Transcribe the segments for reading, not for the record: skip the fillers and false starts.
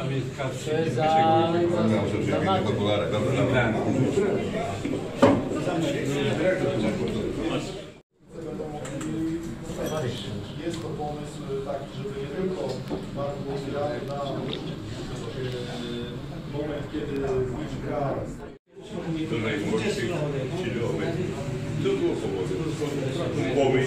Tam jest kartki. Jest to pomysł taki, żeby nie tylko Mark był grany na moment, kiedy gra. To najmłodszy chwilowy. To było powodem. Pomysł,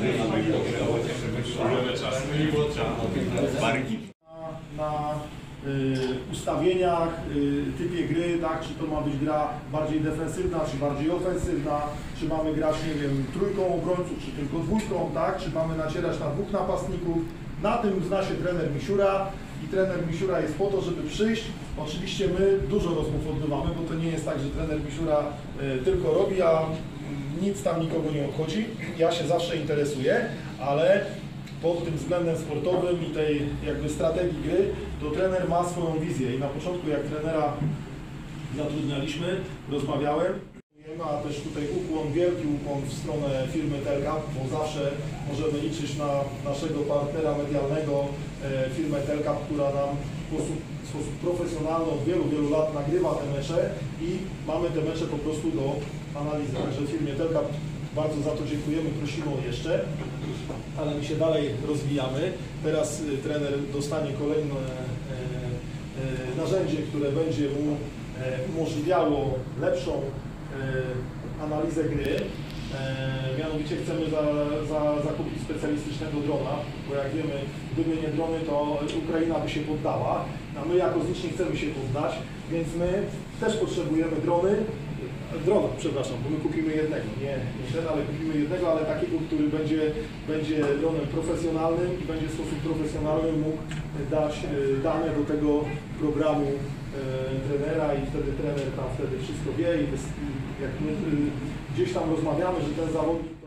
wargi. Na ustawieniach, typie gry, tak, czy to ma być gra bardziej defensywna, czy bardziej ofensywna, czy mamy grać, nie wiem, trójką obrońców, czy tylko dwójką, tak, czy mamy nacierać na dwóch napastników. Na tym zna się trener Misiura i trener Misiura jest po to, żeby przyjść. Oczywiście my dużo rozmów odbywamy, bo to nie jest tak, że trener Misiura tylko robi, a nic tam nikogo nie obchodzi. Ja się zawsze interesuję, ale pod tym względem sportowym i tej jakby strategii gry, to trener ma swoją wizję i na początku jak trenera zatrudnialiśmy, rozmawiałem, a też tutaj ukłon, wielki ukłon w stronę firmy Telka, bo zawsze możemy liczyć na naszego partnera medialnego, firmę Telka, która nam w sposób profesjonalny od wielu, wielu lat nagrywa te mecze i mamy te mecze po prostu do analizy. Także firmie Telka bardzo za to dziękujemy, prosimy o jeszcze, ale my się dalej rozwijamy. Teraz trener dostanie kolejne narzędzie, które będzie mu umożliwiało lepszą analizę gry. Mianowicie chcemy zakupić specjalistycznego drona, bo jak wiemy, gdyby nie drony, to Ukraina by się poddała, a my jako ZICZ nie chcemy się poddać, więc my też potrzebujemy drona, przepraszam, bo my kupimy jednego, nie ten, ale kupimy jednego, ale takiego, który będzie dronem profesjonalnym i będzie w sposób profesjonalny mógł dać dane do tego programu trenera i wtedy trener tam wszystko wie i jak my gdzieś tam rozmawiamy, że ten zawodnik